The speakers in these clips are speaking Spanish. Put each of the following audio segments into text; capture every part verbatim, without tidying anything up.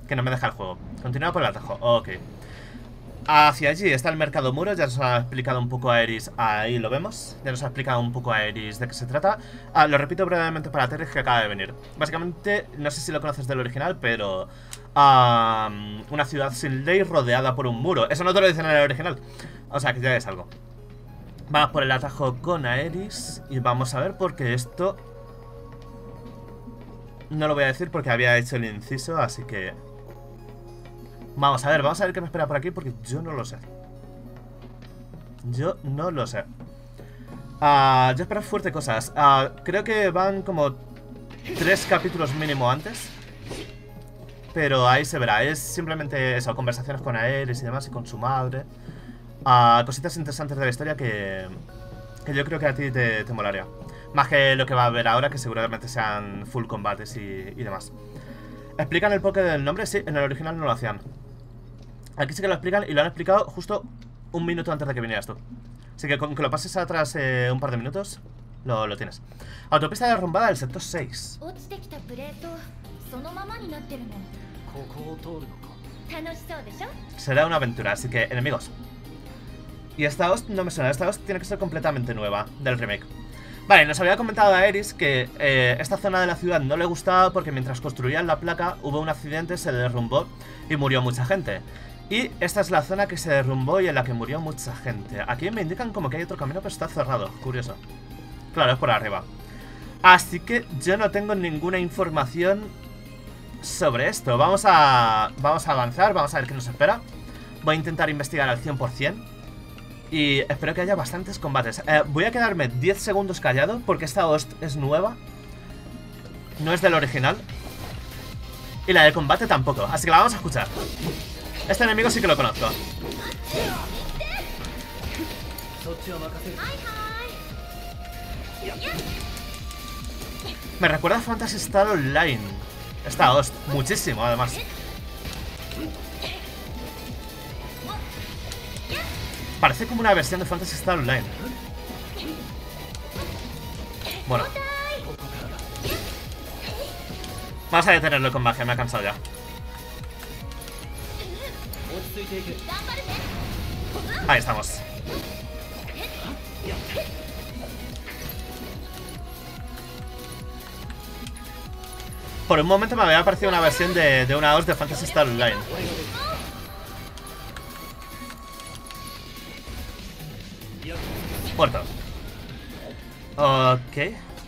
Que no me deja el juego. Continúa por el atajo. Ok. Hacia allí está el mercado muro. Ya nos ha explicado un poco a Eris. Ahí lo vemos. Ya nos ha explicado un poco a Eris de qué se trata. Ah, lo repito brevemente para Teres, que acaba de venir. Básicamente, no sé si lo conoces del original, pero... Um, una ciudad sin ley rodeada por un muro. Eso no te lo dicen en el original. O sea, que ya es algo. Vamos por el atajo con Aeris. Y vamos a ver, porque esto... No lo voy a decir porque había hecho el inciso, así que... Vamos a ver, vamos a ver qué me espera por aquí, porque yo no lo sé. Yo no lo sé. Uh, yo espero fuerte cosas. Uh, creo que van como tres capítulos mínimo antes. Pero ahí se verá. Es simplemente eso, conversaciones con Aeris y demás, y con su madre. Uh, cositas interesantes de la historia que, que yo creo que a ti te, te molaría. Más que lo que va a haber ahora, que seguramente sean full combates y, y demás. ¿Explican el porqué del nombre? Sí, en el original no lo hacían. Aquí sí que lo explican, y lo han explicado justo un minuto antes de que vinieras tú. Así que con que lo pases atrás eh, un par de minutos, lo, lo tienes. Autopista derrumbada del sector seis. Será una aventura, así que, enemigos. Y esta host no me suena, esta host tiene que ser completamente nueva del remake. Vale, nos había comentado a Eris que eh, esta zona de la ciudad no le gustaba porque mientras construían la placa hubo un accidente, se derrumbó y murió mucha gente. Y esta es la zona que se derrumbó y en la que murió mucha gente. Aquí me indican como que hay otro camino pero está cerrado, curioso. Claro, es por arriba. Así que yo no tengo ninguna información sobre esto. Vamos a, vamos a avanzar, vamos a ver qué nos espera. Voy a intentar investigar al cien por cien. Y espero que haya bastantes combates. eh, Voy a quedarme diez segundos callado porque esta host es nueva. No es del original. Y la del combate tampoco, así que la vamos a escuchar. Este enemigo sí que lo conozco. Me recuerda a Phantasy Star Online. Esta host, muchísimo además. Parece como una versión de Phantasy Star Online. Bueno, vamos a detenerlo con magia, me ha cansado ya. Ahí estamos. Por un momento me había parecido una versión de, de una host de Phantasy Star Online. Muerto. Ok.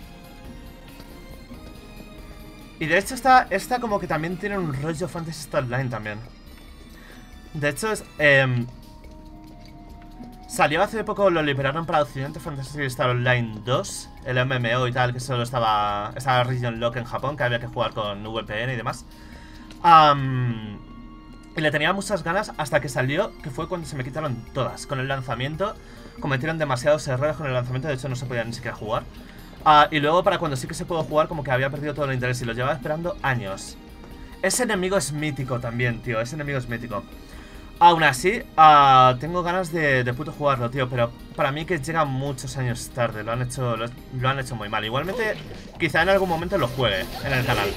Y de hecho esta, esta como que también tiene un rollo Phantasy Star Online también. De hecho es... Eh, salió hace poco, lo liberaron para Occidente, Phantasy Star Online dos. El M M O y tal, que solo estaba... Estaba Region Lock en Japón, que había que jugar con V P N y demás. Um, y le tenía muchas ganas hasta que salió, que fue cuando se me quitaron todas. Con el lanzamiento cometieron demasiados errores con el lanzamiento, de hecho no se podía ni siquiera jugar. Uh, y luego para cuando sí que se pudo jugar, como que había perdido todo el interés y lo llevaba esperando años. Ese enemigo es mítico también, tío, ese enemigo es mítico. Aún así, uh, tengo ganas de, de puto jugarlo, tío, pero para mí que llega muchos años tarde, lo han hecho lo, lo han hecho muy mal. Igualmente, quizá en algún momento lo juegue en el canal.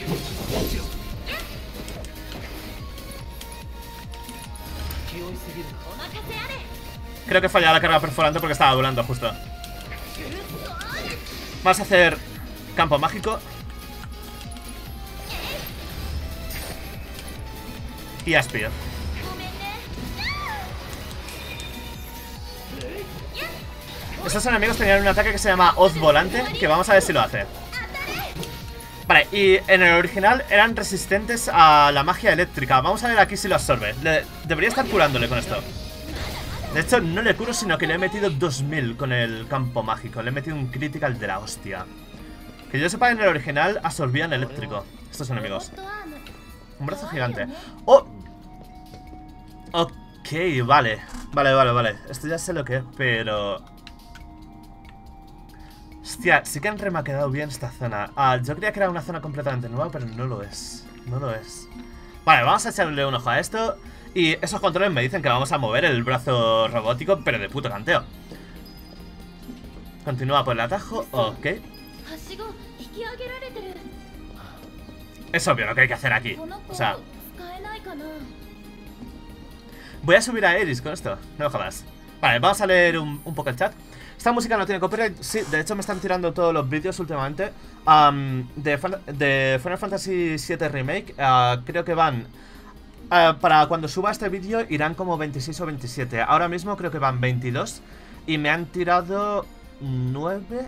Creo que he fallado la carga perforante porque estaba volando justo. Vamos a hacer campo mágico. Y Aspir. Estos enemigos tenían un ataque que se llama Hoz Volante, que vamos a ver si lo hace. Vale, y en el original eran resistentes a la magia eléctrica. Vamos a ver aquí si lo absorbe. Le, debería estar curándole con esto. De hecho, no le curo, sino que le he metido dos mil con el campo mágico. Le he metido un critical de la hostia. Que yo sepa, en el original absorbían eléctrico estos enemigos. Un brazo gigante. ¡Oh! Ok, vale. Vale, vale, vale. Esto ya sé lo que es, pero... Hostia, sí que han remaquedado bien esta zona. Ah, yo creía que era una zona completamente nueva, pero no lo es. No lo es. Vale, vamos a echarle un ojo a esto. Y esos controles me dicen que vamos a mover el brazo robótico, pero de puto canteo. Continúa por el atajo. Ok. Es obvio lo que hay que hacer aquí. O sea, Voy a subir a Aeris con esto, no me jodas. Vale, vamos a leer un, un poco el chat. Esta música no tiene copyright. Sí, de hecho me están tirando todos los vídeos últimamente um, de, de Final Fantasy siete Remake. uh, Creo que van uh, para cuando suba este vídeo irán como veintiséis o veintisiete. Ahora mismo creo que van veintidós. Y me han tirado nueve.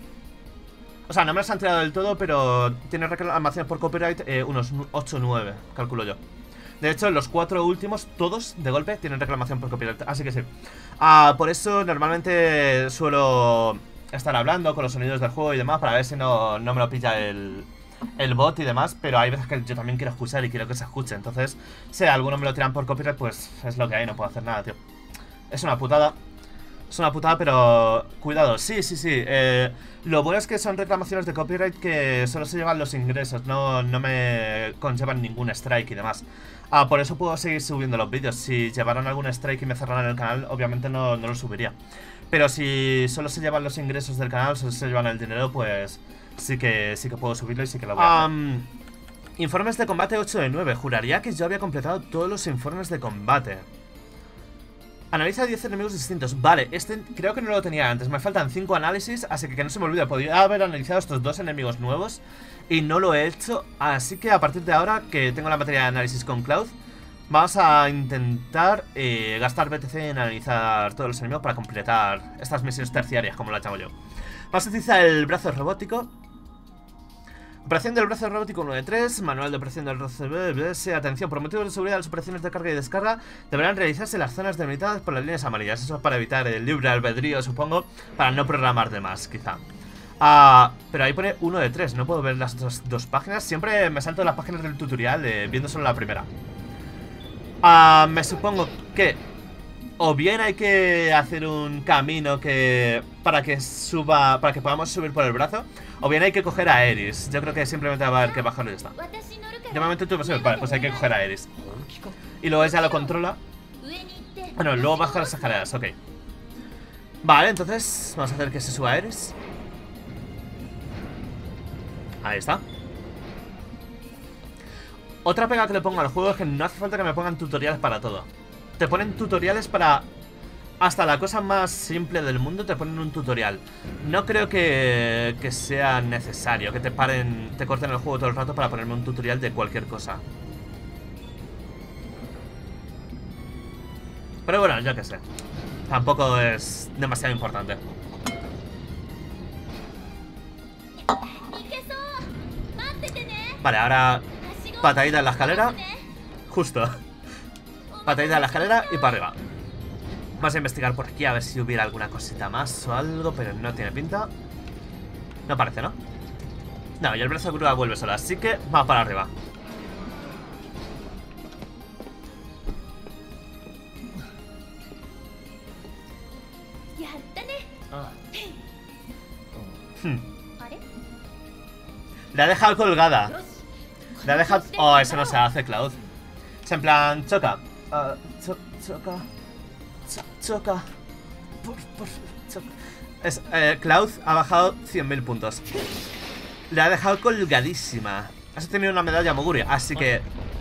O sea, no me los han tirado del todo, pero tiene reclamaciones por copyright eh, unos ocho o nueve, calculo yo. De hecho, los cuatro últimos, todos de golpe, tienen reclamación por copyright. Así que sí. uh, Por eso normalmente suelo estar hablando con los sonidos del juego y demás, para ver si no, no me lo pilla el, el bot y demás. Pero hay veces que yo también quiero escuchar y quiero que se escuche. Entonces, si algunos me lo tiran por copyright, pues es lo que hay, no puedo hacer nada, tío. Es una putada. Es una putada, pero cuidado, sí, sí, sí. eh, Lo bueno es que son reclamaciones de copyright que solo se llevan los ingresos, no, no me conllevan ningún strike y demás. Ah, por eso puedo seguir subiendo los vídeos. Si llevaran algún strike y me cerraran el canal, obviamente no, no lo subiría. Pero si solo se llevan los ingresos del canal, solo se llevan el dinero, pues sí que, sí que puedo subirlo y sí que lo voy a hacer. Um, informes de combate ocho de nueve. Juraría que yo había completado todos los informes de combate. Analiza diez enemigos distintos. Vale, este creo que no lo tenía antes. Me faltan cinco análisis, así que que no se me olvide. Podría haber analizado estos dos enemigos nuevos y no lo he hecho. Así que a partir de ahora que tengo la materia de análisis con Cloud, vamos a intentar eh, gastar B T C en analizar todos los enemigos para completar estas misiones terciarias, como las llamo yo. Vamos a utilizar el brazo robótico. Operación del brazo robótico uno de tres, manual de operación del brazo B B S. Atención, por motivos de seguridad, las operaciones de carga y descarga deberán realizarse en las zonas delimitadas por las líneas amarillas. Eso es para evitar el libre albedrío, supongo, para no programar de más, quizá. Ah, pero ahí pone uno de tres, no puedo ver las otras dos páginas. Siempre me salto las páginas del tutorial eh, viendo solo la primera. Ah, me supongo que o bien hay que hacer un camino que para que suba, para que podamos subir por el brazo, o bien hay que coger a Aeris. Yo creo que simplemente va a haber que bajarlo y ya está. De momento tú vas a ver, vale, pues hay que coger a Aeris. Y luego ella lo controla. Bueno, luego baja las escaleras, ok. Vale, entonces vamos a hacer que se suba Aeris. Ahí está. Otra pega que le pongo al juego es que no hace falta que me pongan tutoriales para todo. Te ponen tutoriales para... Hasta la cosa más simple del mundo te ponen un tutorial. No creo que, que sea necesario que te paren, te corten el juego todo el rato para ponerme un tutorial de cualquier cosa. Pero bueno, yo qué sé. Tampoco es demasiado importante. Vale, ahora patadita en la escalera. Justo. Patadita en la escalera y para arriba. Vamos a investigar por aquí a ver si hubiera alguna cosita más o algo, pero no tiene pinta. No parece, ¿no? No, y el brazo de grúa vuelve sola, así que vamos para arriba. Hmm. La ha dejado colgada. La ha dejado... Oh, eso no se hace, Cloud. Es en plan, choca. Uh, cho choca. Choca. Por, por, choca. Es, eh, Cloud ha bajado cien mil puntos. Le ha dejado colgadísima. Has tenido una medalla Moguri, así que...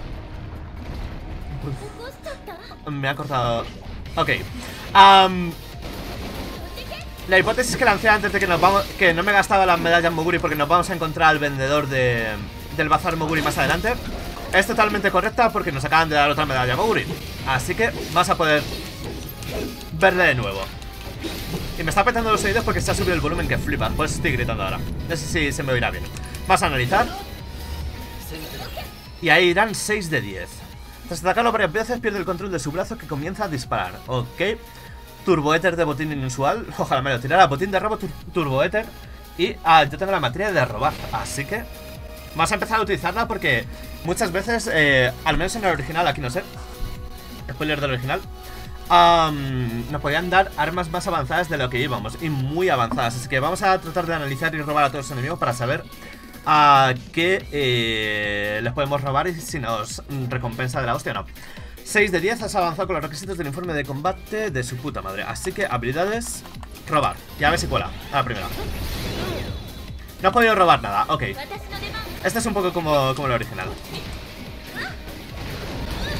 Uf. Me ha cortado... Ok. Um, la hipótesis que lancé antes de que nos vamos... Que no me gastaba las medallas Moguri porque nos vamos a encontrar al vendedor de... Del bazar Moguri más adelante. Es totalmente correcta porque nos acaban de dar otra medalla Moguri. Así que vas a poder verle de nuevo. Y me está petando los oídos porque se ha subido el volumen que flipa. Por eso estoy gritando ahora. No sé si se me oirá bien. Vas a analizar. Y ahí irán seis de diez. Tras atacarlo varias veces pierde el control de su brazo que comienza a disparar. Ok. Turboéter de botín inusual. Ojalá me lo tirara. Botín de robo, tur turboéter. Y ah, yo tengo la materia de robar. Así que vamos a empezar a utilizarla porque muchas veces, eh, al menos en el original, aquí no sé, spoiler del original, um, nos podían dar armas más avanzadas de lo que íbamos. Y muy avanzadas. Así que vamos a tratar de analizar y robar a todos los enemigos para saber a qué eh, les podemos robar y si nos recompensa de la hostia o no. seis de diez, has avanzado con los requisitos del informe de combate de su puta madre. Así que habilidades, robar. Y a ver si cuela, a la primera. No he podido robar nada, ok. Este es un poco como, como el original.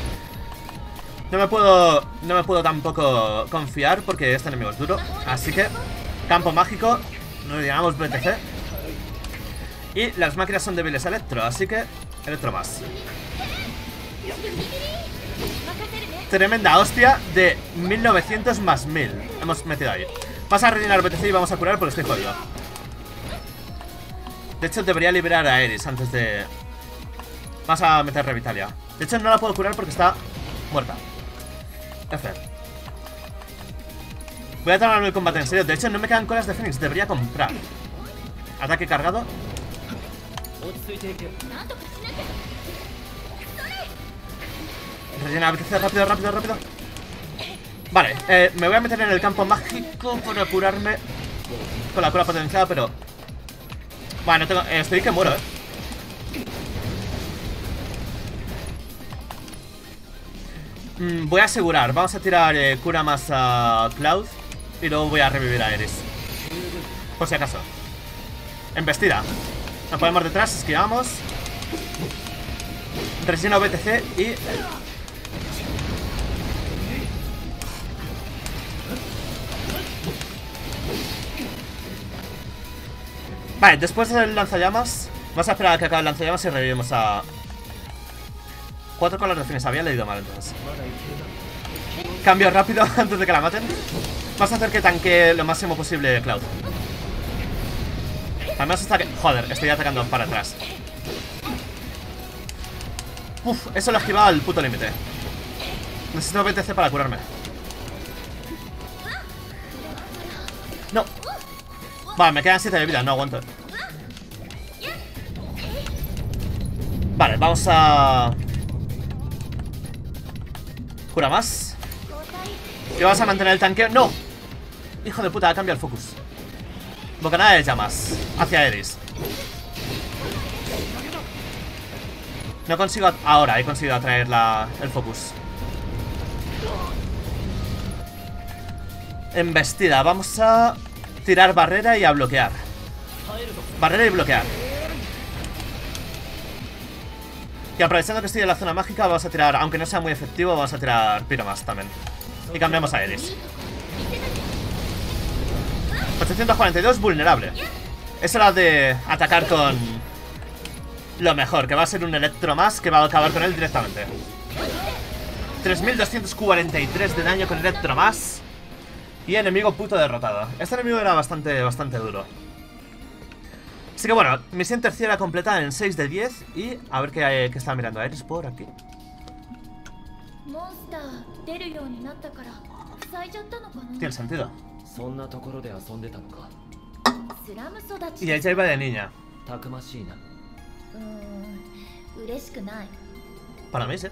No me puedo, no me puedo tampoco confiar porque este enemigo es duro. Así que, campo mágico, rellenamos B T C. Y las máquinas son débiles a electro, así que electro más. Tremenda hostia de mil novecientos más mil. Hemos metido ahí. Vas a rellenar B T C y vamos a curar porque estoy jodido. De hecho debería liberar a Eris antes de... Vamos a meter Revitalia. De hecho no la puedo curar porque está muerta. F. Voy a tomarme el combate en serio. De hecho no me quedan colas de Fénix, debería comprar. Ataque cargado. Rellena B T C, rápido, rápido, rápido. Vale, eh, me voy a meter en el campo mágico para curarme con la cura potenciada, pero... Bueno, tengo, eh, estoy que muero, eh. mm, Voy a asegurar, vamos a tirar eh, cura más a Cloud. Y luego voy a revivir a Eris, por si acaso. Embestida. Nos ponemos detrás, esquivamos. Relleno B T C y... Vale, después del lanzallamas vamos a esperar a que acabe el lanzallamas y revivimos a... Cuatro colas de fines, había leído mal entonces. Cambio rápido antes de que la maten. Vamos a hacer que tanque lo máximo posible Cloud. Además está que... Joder, estoy atacando para atrás. Uf, eso lo he esquivado al puto límite. Necesito B T C para curarme. No. Vale, me quedan siete de vida, no aguanto. Vale, vamos a... Cura más. Y vamos a mantener el tanqueo. ¡No! Hijo de puta, ha cambiado el focus. Bocanada de llamas hacia Eris. No consigo... Ahora he conseguido atraer la... el focus. Embestida, vamos a... tirar barrera y a bloquear. Barrera y bloquear. Y aprovechando que estoy en la zona mágica, vamos a tirar, aunque no sea muy efectivo, vamos a tirar Pyromas también. Y cambiamos a Eris. ochocientos cuarenta y dos, vulnerable. Es hora de atacar con lo mejor, que va a ser un electro más, que va a acabar con él directamente. tres mil doscientos cuarenta y tres de daño con electro más. Y enemigo puto derrotado. Este enemigo era bastante, bastante duro. Así que bueno, misión tercera completada en seis de diez. Y a ver qué, qué está mirando a Eris por aquí. Tiene sentido. Y ella iba de niña. Para mí sí.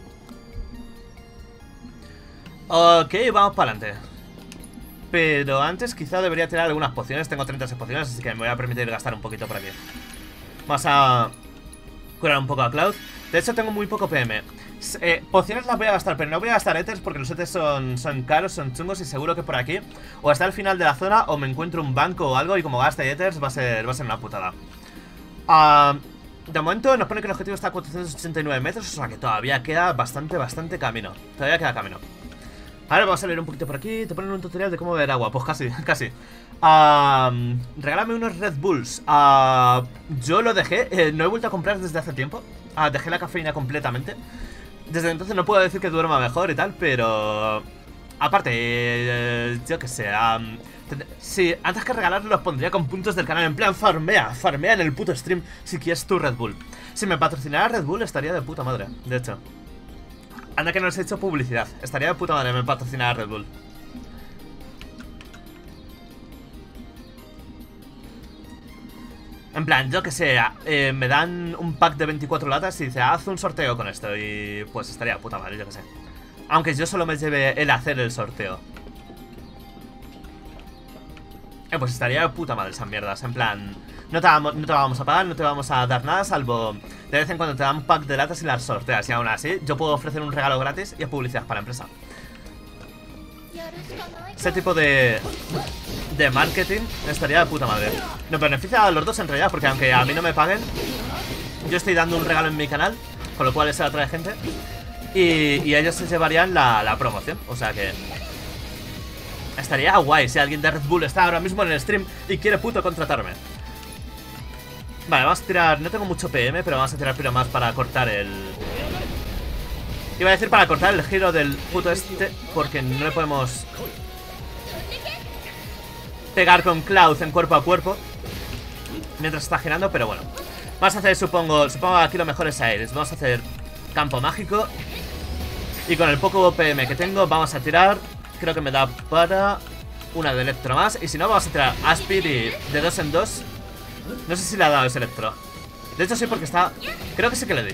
Ok, vamos para adelante. Pero antes quizá debería tirar algunas pociones. Tengo treinta pociones, así que me voy a permitir gastar un poquito por aquí. Vamos a curar un poco a Cloud. De hecho tengo muy poco P M. eh, Pociones las voy a gastar, pero no voy a gastar Ethers porque los Ethers son, son caros, son chungos. Y seguro que por aquí o hasta el final de la zona o me encuentro un banco o algo. Y como gaste Ethers va a ser, va a ser una putada. uh, De momento nos pone que el objetivo está a cuatrocientos ochenta y nueve metros. O sea que todavía queda bastante, bastante camino. Todavía queda camino. Ahora vamos a leer un poquito por aquí. Te ponen un tutorial de cómo beber agua. Pues casi, casi. uh, Regálame unos Red Bulls. uh, Yo lo dejé, eh, no he vuelto a comprar desde hace tiempo. uh, Dejé la cafeína completamente. Desde entonces no puedo decir que duerma mejor y tal, pero... Aparte, eh, yo qué sé. um, Si antes que regalarlos los pondría con puntos del canal. En plan, farmea, farmea en el puto stream si quieres tu Red Bull. Si me patrocinara Red Bull estaría de puta madre, de hecho. Anda que no les he hecho publicidad. Estaría de puta madre me patrocinara Red Bull. En plan, yo que sé, eh, me dan un pack de veinticuatro latas y dice, haz un sorteo con esto. Y pues estaría de puta madre, yo que sé. Aunque yo solo me lleve el hacer el sorteo. Eh, pues estaría de puta madre esas mierdas. En plan, no te, vamos, no te vamos a pagar, no te vamos a dar nada, salvo de vez en cuando te dan un pack de latas y las sorteas. Y aún así, yo puedo ofrecer un regalo gratis y publicidad para la empresa. Ese tipo de... de marketing estaría de puta madre. Nos beneficia a los dos en realidad, porque aunque a mí no me paguen, yo estoy dando un regalo en mi canal, con lo cual eso atrae gente. Y, y ellos se llevarían la, la promoción. O sea que estaría guay si alguien de Red Bull está ahora mismo en el stream y quiere puto contratarme. Vale, vamos a tirar... No tengo mucho P M, pero vamos a tirar piro más para cortar el... Iba a decir para cortar el giro del puto este, porque no le podemos pegar con Cloud en cuerpo a cuerpo mientras está girando, pero bueno. Vamos a hacer, supongo, supongo que aquí lo mejor es Aeris. Vamos a hacer campo mágico. Y con el poco P M que tengo vamos a tirar, creo que me da para una de electro más. Y si no, vamos a tirar Aspir y de dos en dos. No sé si le ha dado ese electro. De hecho sí, porque está... Creo que sí que le di.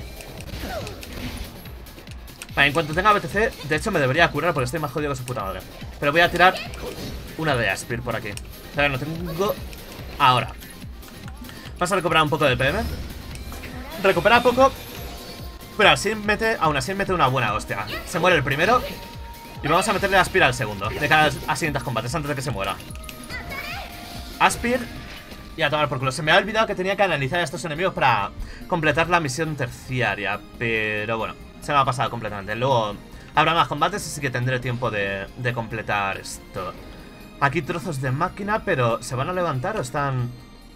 Vale, en cuanto tenga B T C, de hecho me debería curar porque estoy más jodido que su puta madre. Pero voy a tirar una de Aspir por aquí. Pero no tengo... Ahora vamos a recuperar un poco de P M. Recupera poco, pero así mete, aún así mete una buena hostia. Se muere el primero y vamos a meterle Aspir al segundo, de cara a siguientes combates, antes de que se muera. Aspir y a tomar por culo. Se me ha olvidado que tenía que analizar a estos enemigos para completar la misión terciaria, pero bueno, se me ha pasado completamente. Luego habrá más combates, así que tendré tiempo de, de completar esto. Aquí trozos de máquina, pero ¿se van a levantar o están...?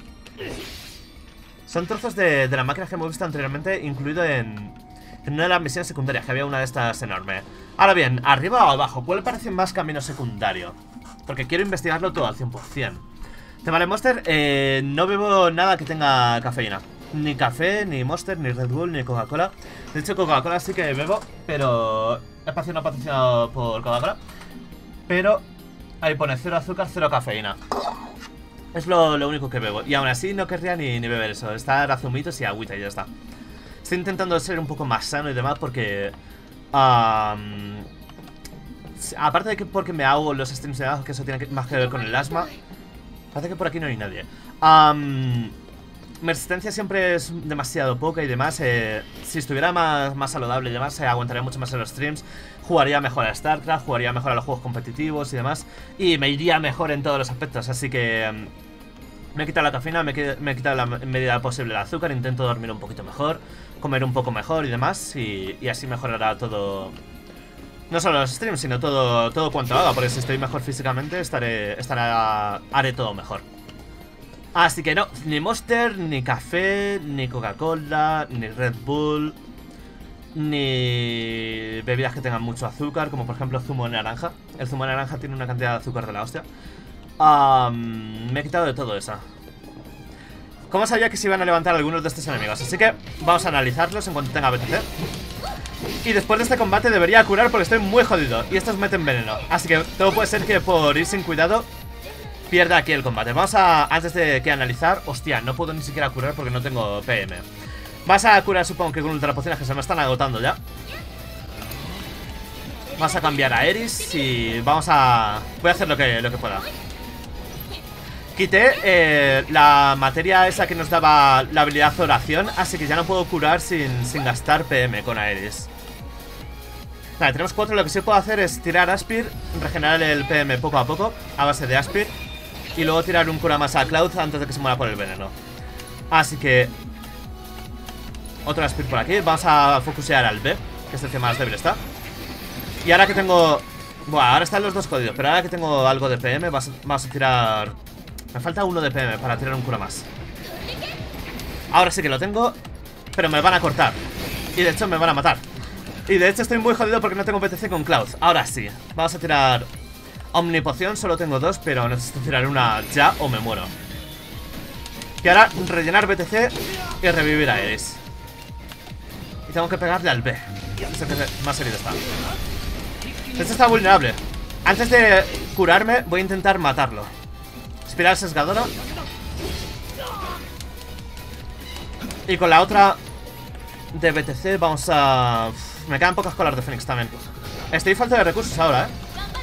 Son trozos de, de las máquinas que hemos visto anteriormente, incluido en, en una de las misiones secundarias, que había una de estas enorme. Ahora bien, ¿arriba o abajo? ¿Cuál parece más camino secundario? Porque quiero investigarlo todo al cien por cien. Tema de Monster, eh, no bebo nada que tenga cafeína. Ni café, ni Monster, ni Red Bull, ni Coca-Cola. De hecho, Coca-Cola sí que bebo, pero... Espacio no patrocinado por Coca-Cola. Pero ahí pone cero azúcar, cero cafeína. Es lo, lo único que bebo. Y aún así no querría ni, ni beber eso. Estar a zumitos y agüita y ya está. Estoy intentando ser un poco más sano y demás porque... Um, aparte de que porque me hago los streams de abajo, que eso tiene que, más que ver con el asma. Parece que por aquí no hay nadie. Um, mi resistencia siempre es demasiado poca y demás. eh, Si estuviera más, más saludable y demás, eh, aguantaría mucho más en los streams. Jugaría mejor a StarCraft, jugaría mejor a los juegos competitivos y demás. Y me iría mejor en todos los aspectos. Así que um, me he quitado la cafeína, me he, me he quitado la medida posible el azúcar. Intento dormir un poquito mejor, comer un poco mejor y demás. Y, y así mejorará todo. No solo los streams, sino todo, todo cuanto haga. Porque si estoy mejor físicamente, estaré, estaré haré todo mejor. Así que no, ni Monster, ni café, ni Coca-Cola, ni Red Bull, ni bebidas que tengan mucho azúcar, como por ejemplo zumo de naranja. El zumo de naranja tiene una cantidad de azúcar de la hostia. um, Me he quitado de todo eso. ¿Cómo sabía que se iban a levantar algunos de estos enemigos? Así que vamos a analizarlos en cuanto tenga B T C. Y después de este combate debería curar porque estoy muy jodido. Y estos meten veneno, así que todo puede ser que por ir sin cuidado pierda aquí el combate. Vamos a, antes de que analizar. Hostia, no puedo ni siquiera curar porque no tengo P M. Vas a curar supongo que con ultra pociones que se me están agotando ya. Vas a cambiar a Aeris y vamos a... Voy a hacer lo que, lo que pueda. Quité eh, la materia esa que nos daba la habilidad oración, así que ya no puedo curar sin, sin gastar P M con Aeris. Vale, tenemos cuatro. Lo que sí puedo hacer es tirar Aspir, regenerar el P M poco a poco a base de Aspir, y luego tirar un cura más a Cloud antes de que se muera por el veneno. Así que otro Aspir por aquí. Vamos a focusear al B, que es el que más débil está. Y ahora que tengo... Bueno, ahora están los dos jodidos, pero ahora que tengo algo de P M Vamos a, vamos a tirar... Me falta uno de P M para tirar un cura más. Ahora sí que lo tengo, pero me van a cortar. Y de hecho me van a matar. Y de hecho estoy muy jodido porque no tengo B T C con Cloud. Ahora sí, vamos a tirar Omnipoción, solo tengo dos, pero necesito tirar una ya o me muero. Y ahora rellenar B T C y revivir a Aeris. Y tengo que pegarle al B, es el que más herido está. Este está vulnerable. Antes de curarme voy a intentar matarlo. Espiral sesgadora. Y con la otra de B T C vamos a... Me quedan pocas colas de Fénix también. Estoy falta de recursos ahora, eh.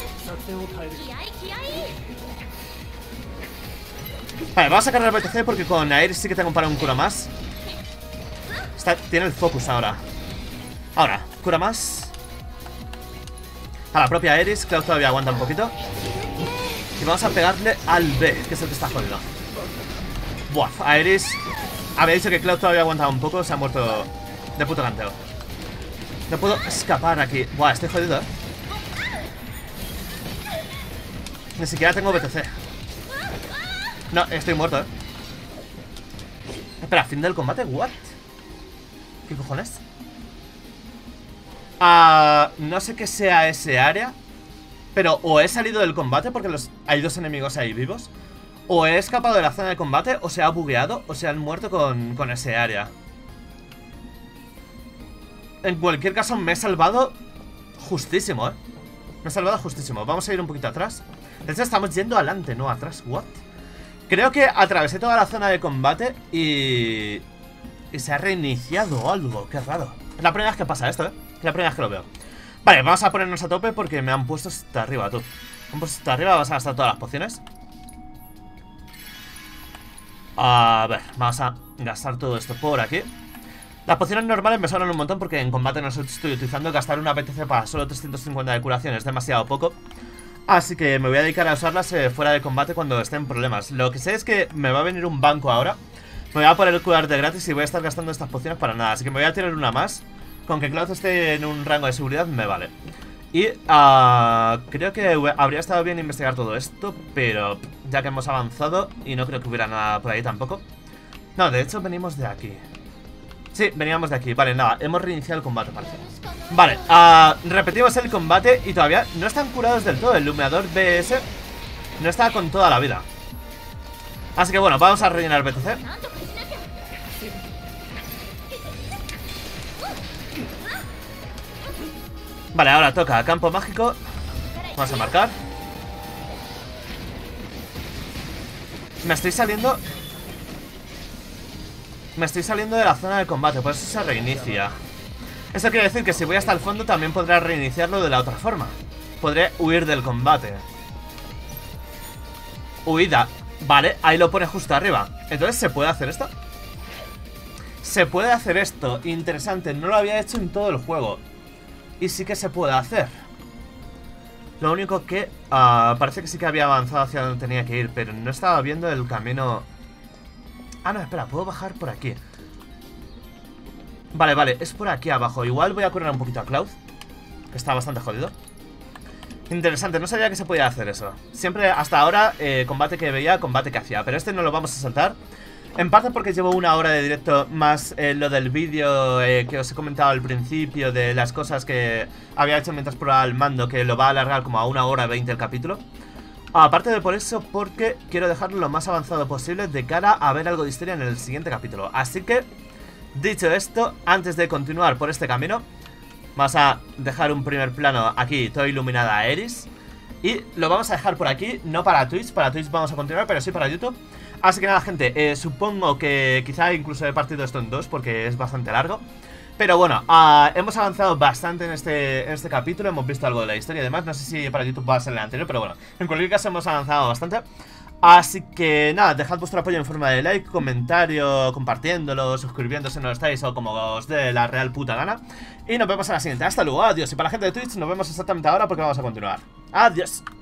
Vale, vamos a cargar B T C porque con Aeris sí que tengo para un cura más. Está, tiene el focus ahora. Ahora, cura más. A la propia Aeris. Cloud todavía aguanta un poquito. Y vamos a pegarle al B, que es el que está jodido. Buah, Aeris. Había dicho que Cloud todavía aguantaba un poco. Se ha muerto de puto canteo. No puedo escapar aquí. Buah, estoy jodido, ¿eh? Ni siquiera tengo B T C. No, estoy muerto, ¿eh? Espera, fin del combate, ¿what? ¿Qué cojones? Ah, no sé qué sea ese área, pero o he salido del combate porque los, hay dos enemigos ahí vivos, o he escapado de la zona de combate, o se ha bugueado, o se han muerto con, con ese área. En cualquier caso me he salvado justísimo, ¿eh? Me he salvado justísimo. Vamos a ir un poquito atrás. De hecho estamos yendo adelante, no atrás. ¿What? Creo que atravesé toda la zona de combate y... Y se ha reiniciado algo, qué raro. Es la primera vez que pasa esto, ¿eh? Es la primera vez que lo veo. Vale, vamos a ponernos a tope porque me han puesto hasta arriba, tú. Me han puesto hasta arriba, vamos a gastar todas las pociones. A ver, vamos a gastar todo esto por aquí. Las pociones normales me sobran un montón porque en combate no estoy utilizando. Gastar una B T C para solo trescientos cincuenta de curación es demasiado poco. Así que me voy a dedicar a usarlas eh, fuera de combate cuando estén problemas. Lo que sé es que me va a venir un banco ahora. Me voy a poner curar de gratis y voy a estar gastando estas pociones para nada. Así que me voy a tirar una más. Con que Cloud esté en un rango de seguridad me vale. Y uh, creo que habría estado bien investigar todo esto, pero ya que hemos avanzado y no creo que hubiera nada por ahí tampoco. No, de hecho venimos de aquí. Sí, veníamos de aquí. Vale, nada, hemos reiniciado el combate, parece. Vale, uh, repetimos el combate y todavía no están curados del todo. El lumeador B S no está con toda la vida. Así que bueno, vamos a rellenar B T C. Vale, ahora toca campo mágico. Vamos a marcar. Me estoy saliendo Me estoy saliendo de la zona de combate, por eso se reinicia. Eso quiere decir que si voy hasta el fondo también podré reiniciarlo de la otra forma. Podré huir del combate. Huida. Vale, ahí lo pone justo arriba. Entonces, ¿se puede hacer esto? Se puede hacer esto. Interesante, no lo había hecho en todo el juego. Y sí que se puede hacer. Lo único que uh, parece que sí que había avanzado hacia donde tenía que ir, pero no estaba viendo el camino. Ah, no, espera, puedo bajar por aquí. Vale, vale, es por aquí abajo. Igual voy a correr un poquito a Cloud, que está bastante jodido. Interesante, no sabía que se podía hacer eso. Siempre, hasta ahora, eh, combate que veía, combate que hacía. Pero este no lo vamos a saltar. En parte porque llevo una hora de directo, más eh, lo del vídeo eh, que os he comentado al principio, de las cosas que había hecho mientras probaba el mando, que lo va a alargar como a una hora veinte el capítulo. Aparte de por eso, porque quiero dejarlo lo más avanzado posible de cara a ver algo de historia en el siguiente capítulo. Así que, dicho esto, antes de continuar por este camino, vamos a dejar un primer plano aquí, toda iluminada a Eris. Y lo vamos a dejar por aquí, no para Twitch, para Twitch vamos a continuar, pero sí para YouTube. Así que nada, gente, eh, supongo que quizá incluso he partido esto en dos porque es bastante largo. Pero bueno, uh, hemos avanzado bastante en este, en este capítulo, hemos visto algo de la historia y demás. No sé si para YouTube va a ser el anterior, pero bueno, en cualquier caso hemos avanzado bastante. Así que nada, dejad vuestro apoyo en forma de like, comentario, compartiéndolo, suscribiéndose si no lo estáis o como os dé la real puta gana. Y nos vemos en la siguiente, hasta luego, adiós. Y para la gente de Twitch nos vemos exactamente ahora porque vamos a continuar. Adiós.